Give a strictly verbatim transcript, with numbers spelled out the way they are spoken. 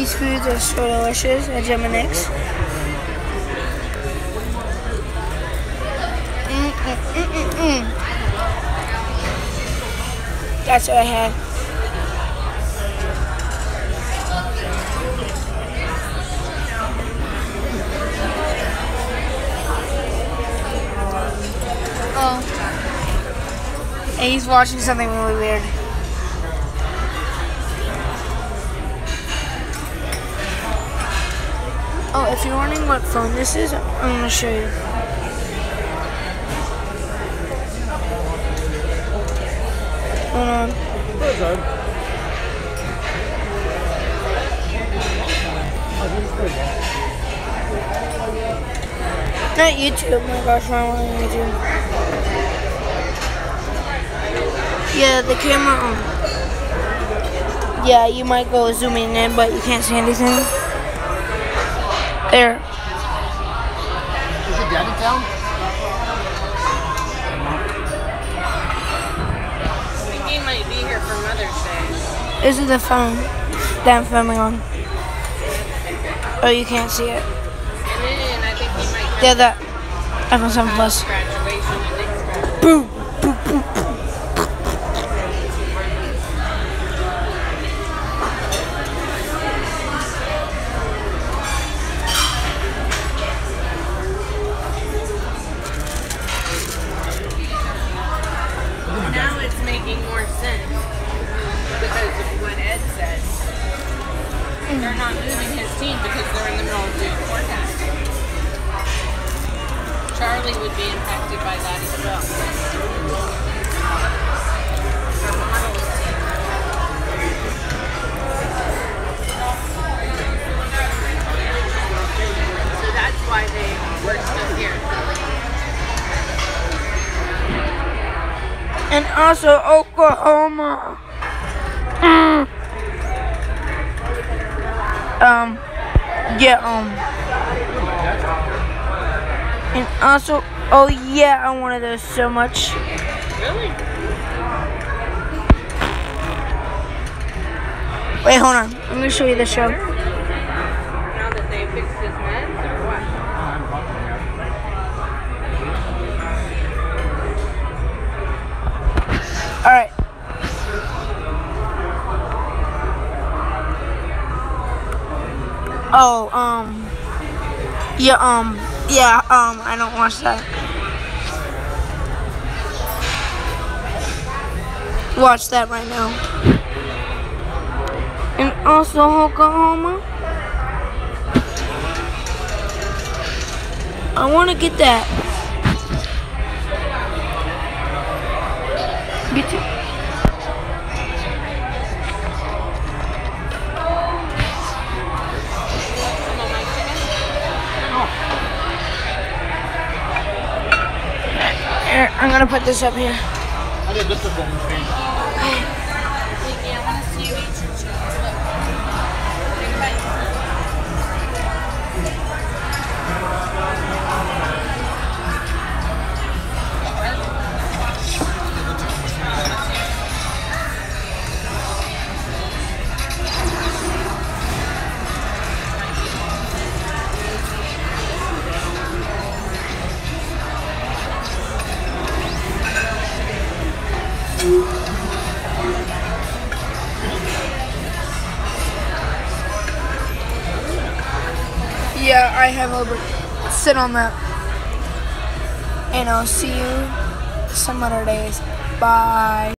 These foods are so delicious at Gemini's. Mm -mm -mm -mm -mm. That's what I had. Oh. And he's watching something really weird. Oh, if you're wondering what phone this is, I'm going to show you. Hold on. Not YouTube. Oh my gosh, why am I on YouTube? Yeah, the camera on. Yeah, you might go zooming in, but you can't see anything. There. Is your dad in town? I think he might be here for Mother's Day. This is the phone that I'm filming on. Oh, you can't see it. And I think he might have Yeah, that iPhone seven Plus. graduation and next graduation. Boom, boom, boom, boom. Now it's making more sense because of what Ed said. They're not moving his team because they're in the middle of doing forecasting. Charlie would be impacted by that as well. So that's why they were still here. And also Oklahoma. Mm. Um, yeah, um, and also, oh yeah, I wanted those so much. Really? Wait, hold on. I'm gonna show you the show. Now that they fixed his meds or what? All right. Oh, um, yeah, um, yeah, um, I don't watch that. Watch that right now. And also Oklahoma. I want to get that. Get it. Here, I'm gonna put this up here. I did this before. Yeah, I have over. Sit on that. And I'll see you some other days. Bye.